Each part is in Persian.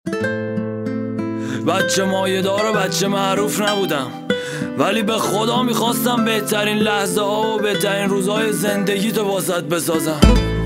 بچه مایه دار و بچه معروف نبودم، ولی به خدا میخواستم بهترین لحظه ها و بهترین روزهای زندگی تو واسط بسازم.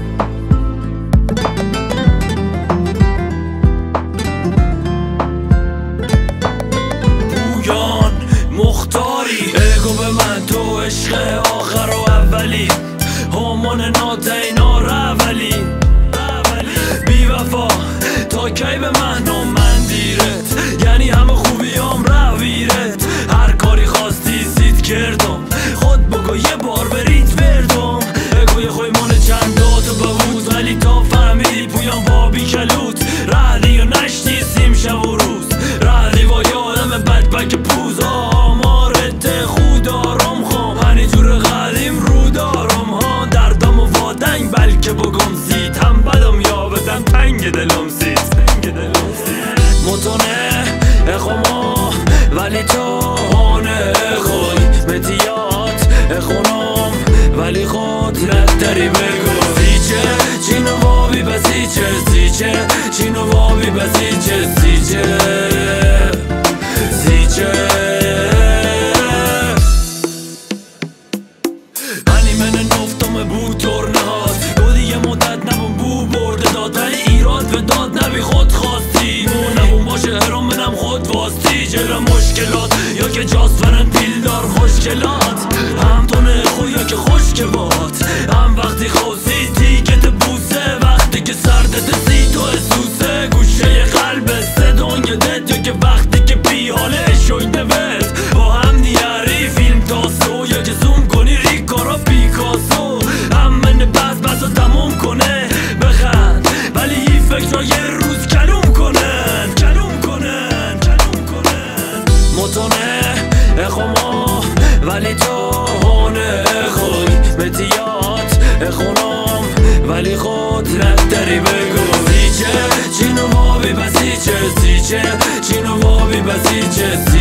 پویان مختاری بگو به من تو عشق آخر و اولی، همان ناتینا رولی بی وفا تا کی به من و من دیرت، یعنی همه خوبیام رویرت. هر کاری خواستی سید کردم، خود بگو یه بار برید وردم. بگو یه خوی مونه چند داتو ببوز، ولی تا فهمیدی پویان با بی کلوت رهدی و نشتی سیم شب و روز. رهدی با یه آدم بدبک پوز، آمارت خود دارم خوام هنی جور قدیم رو دارم ها. دردم و وادنگ بلکه بگم زید، هم بدم یا بدم تنگ دلم زید. متونه اخوما ولی تو هانه خوی متیات اخونم، ولی خود نداری بگو سیچه چینو وابی بسیچه سیچه چینو وابی بسیچه سیچه سیچه هنی من نفتم بود ترنهات دو دیگه مدت نبون بو برده دادن ایراد و داد نبی خود خواستی نبون باشه هرام منم خود واستی. چرا مشکلات یا که جاسفرن پیلدار خوشگلات، هم تونه خویا که خوشک باد، هم وقتی خوزی تیکت بوسه، وقتی که سردت سی تو اسوسه گوشه قلب صدانگ دت، یا که وقتی که بی حاله شویده وید با هم نیاری فیلم تاسو، یا که زوم کنی ریکارا پیکاسو. هم من بس و تموم کنه بخند، ولی این فکر یه روز کلوم کنن کلوم کنن کلوم کنن. متونه اخوما ولی تو هونه خوی متیات اخونم، ولی خود نداری بگو سیچه چینو وابی بسیچه سیچه چینو وابی بسیچه